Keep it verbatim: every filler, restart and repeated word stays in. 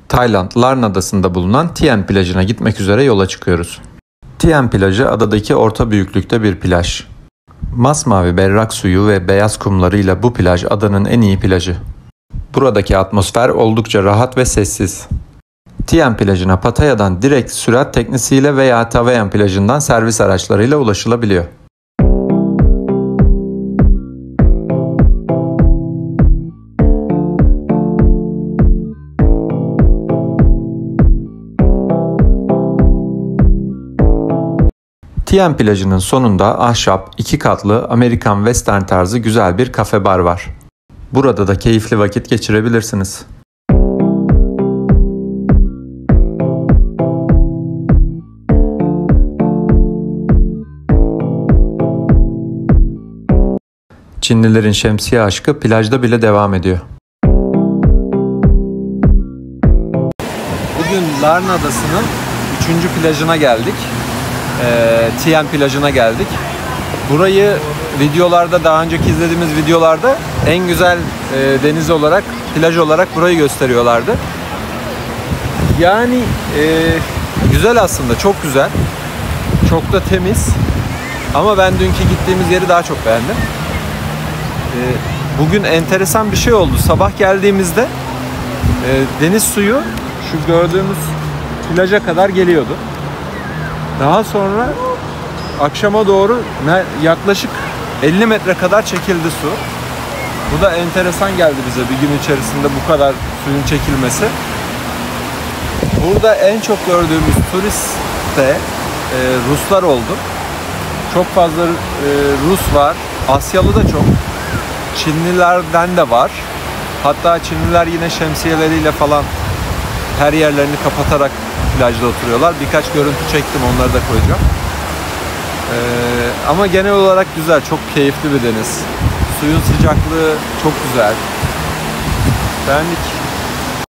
Tayland, Larn Adası'nda bulunan Tien plajına gitmek üzere yola çıkıyoruz. Tien plajı adadaki orta büyüklükte bir plaj. Masmavi berrak suyu ve beyaz kumlarıyla bu plaj adanın en iyi plajı. Buradaki atmosfer oldukça rahat ve sessiz. Tien plajına Pattaya'dan direkt sürat teknesiyle veya Tawayan plajından servis araçlarıyla ulaşılabiliyor. Tien plajının sonunda ahşap, iki katlı Amerikan Western tarzı güzel bir kafe bar var. Burada da keyifli vakit geçirebilirsiniz. Çinlilerin şemsiye aşkı plajda bile devam ediyor. Bugün Larn Adası'nın üçüncü plajına geldik. E, Tien plajına geldik. Burayı videolarda, daha önceki izlediğimiz videolarda en güzel e, deniz olarak, plaj olarak burayı gösteriyorlardı. Yani e, güzel aslında, çok güzel. Çok da temiz. Ama ben dünkü gittiğimiz yeri daha çok beğendim. E, bugün enteresan bir şey oldu. Sabah geldiğimizde e, deniz suyu şu gördüğümüz plaja kadar geliyordu. Daha sonra akşama doğru yaklaşık elli metre kadar çekildi su. Bu da enteresan geldi bize, bir gün içerisinde bu kadar suyun çekilmesi. Burada en çok gördüğümüz turist de e, Ruslar oldu. Çok fazla e, Rus var. Asyalı da çok. Çinlilerden de var. Hatta Çinliler yine şemsiyeleriyle falan her yerlerini kapatarak plajda oturuyorlar. Birkaç görüntü çektim, onları da koyacağım. Ee, ama genel olarak güzel, çok keyifli bir deniz. Suyun sıcaklığı çok güzel. Beğendik.